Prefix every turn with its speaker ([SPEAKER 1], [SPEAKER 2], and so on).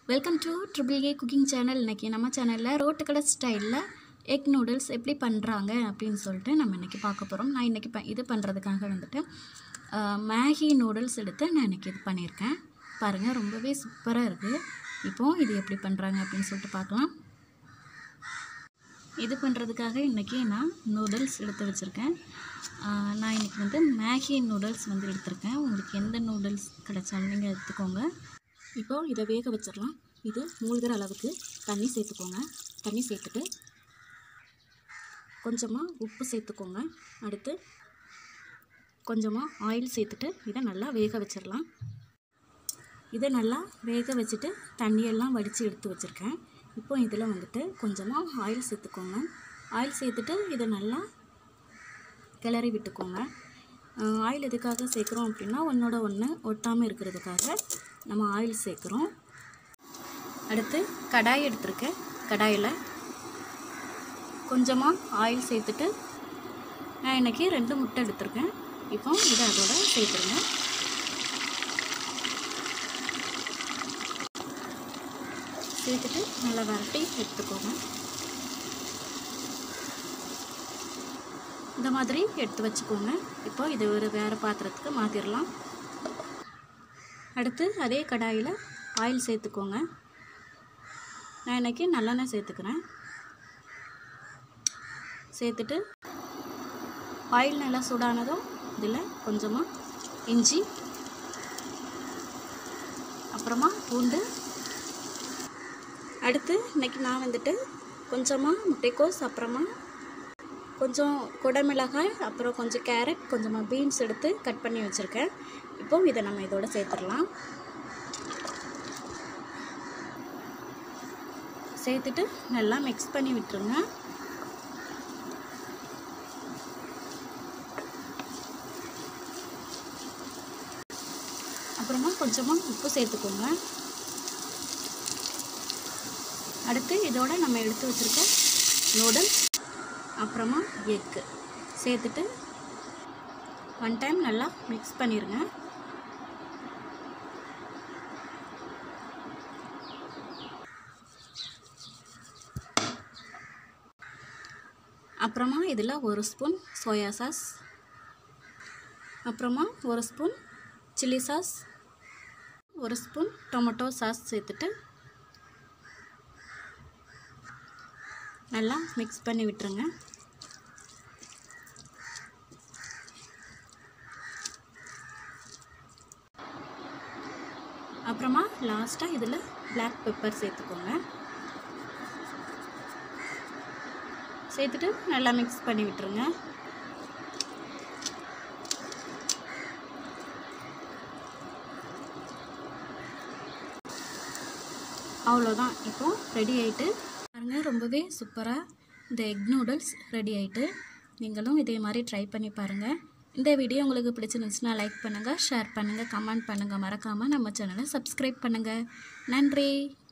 [SPEAKER 1] Welcome to triple A cooking channel. இன்றைக்கி நம்ம சேனலில் ரோட்டு கடை ஸ்டைலில் எக் நூடுல்ஸ் எப்படி பண்ணுறாங்க அப்படின்னு சொல்லிட்டு நம்ம இன்றைக்கி பார்க்க போகிறோம். நான் இன்றைக்கி இது பண்ணுறதுக்காக வந்துட்டு மேகி நூடுல்ஸ் எடுத்து நான் இன்றைக்கி இது பண்ணியிருக்கேன். பாருங்கள், ரொம்பவே சூப்பராக இருக்குது. இப்போது இது எப்படி பண்ணுறாங்க அப்படின்னு சொல்லிட்டு பார்க்கலாம். இது பண்ணுறதுக்காக இன்றைக்கி நான் நூடுல்ஸ் எடுத்து வச்சுருக்கேன். நான் இன்றைக்கி வந்து மேகி நூடுல்ஸ் வந்து எடுத்திருக்கேன். உங்களுக்கு எந்த நூடுல்ஸ் கிடைச்சாலும் நீங்கள் எடுத்துக்கோங்க. இப்போது இதை வேக வச்சிடலாம். இது மூழ்கிற அளவுக்கு தண்ணி சேர்த்துக்கோங்க. தண்ணி சேர்த்துட்டு கொஞ்சமாக உப்பு சேர்த்துக்கோங்க. அடுத்து கொஞ்சமாக ஆயில் சேர்த்துட்டு இதை நல்லா வேக வச்சிடலாம். இதை நல்லா வேக வச்சுட்டு தண்ணியெல்லாம் வடித்து எடுத்து வச்சுருக்கேன். இப்போ இதில் வந்துட்டு கொஞ்சமாக ஆயில் சேர்த்துக்கோங்க. ஆயில் சேர்த்துட்டு இதை நல்லா கிளறி விட்டுக்கோங்க. ஆயில் எதுக்காக சேர்க்குறோம் அப்படின்னா ஒன்றோட ஒன்று ஒட்டாமல் இருக்கிறதுக்காக நம்ம ஆயில் சேர்க்குறோம். அடுத்து கடாய் எடுத்துருக்கேன். கடாயில் கொஞ்சமாக ஆயில் சேர்த்துட்டு நான் இன்றைக்கி 2 முட்டை எடுத்துருக்கேன். இப்போ இதை அதோட சேர்த்துருங்க. சேர்த்துட்டு நல்லா வரட்டி எடுத்துக்கோங்க. இந்த மாதிரி எடுத்து வச்சுக்கோங்க. இப்போ இது ஒரு வேறு பாத்திரத்துக்கு மாற்றிடலாம். அடுத்து அதே கடாயில் ஆயில் சேர்த்துக்கோங்க. நான் இன்றைக்கி நல்லெண்ணெய் சேர்த்துக்கிறேன். சேர்த்துட்டு ஆயில் நல்லா சூடானதும் இதில் கொஞ்சமாக இஞ்சி, அப்புறமா பூண்டு, அடுத்து இன்றைக்கி நான் வந்துட்டு கொஞ்சமாக முட்டைக்கோஸ், அப்புறமா கொஞ்சம் குடமிளகாய், அப்புறம் கொஞ்சம் கேரட், கொஞ்சமாக பீன்ஸ் எடுத்து கட் பண்ணி வச்சுருக்கேன். இப்போது இதை நம்ம இதோட சேர்த்துடலாம். சேர்த்துட்டு நல்லா மிக்ஸ் பண்ணி விட்டுருங்க. அப்புறமா கொஞ்சமாக உப்பு சேர்த்துக்கோங்க. அடுத்து இதோட நம்ம எடுத்து வச்சுருக்க நூடுல்ஸ், அப்புறமா எக்கு சேர்த்துட்டு 1 டைம் நல்லா மிக்ஸ் பண்ணிடுங்க. அப்புறமா இதில் 1 ஸ்பூன் சோயா சாஸ், அப்புறமா 1 spoon chilli sauce, 1 spoon tomato sauce சேர்த்துட்டு நல்லா மிக்ஸ் பண்ணி விட்டுருங்க. அப்புறமா லாஸ்ட்டாக இதில் பிளாக் பெப்பர் சேர்த்துக்கோங்க. சேர்த்துட்டு நல்லா மிக்ஸ் பண்ணி விட்டுருங்க. அவ்வளோதான், இப்போது ரெடி ஆகிட்டு பாருங்கள். ரொம்பவே சூப்பராக இந்த எக் நூடுல்ஸ் ரெடி ஆகிட்டு. நீங்களும் இதே மாதிரி ட்ரை பண்ணி பாருங்கள். இந்த வீடியோ உங்களுக்கு பிடிச்சிருந்துச்சுன்னா லைக் பண்ணுங்கள், ஷேர் பண்ணுங்கள், கமெண்ட் பண்ணுங்கள். மறக்காமல் நம்ம சேனலை சப்ஸ்கிரைப் பண்ணுங்கள். நன்றி.